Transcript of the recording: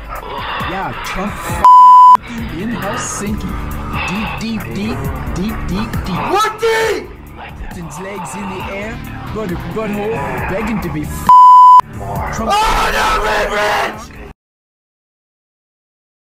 Yeah, Trump in Helsinki. Deep. What deep? His legs in the air, butthole begging to be Trump. Oh no, Red Rich!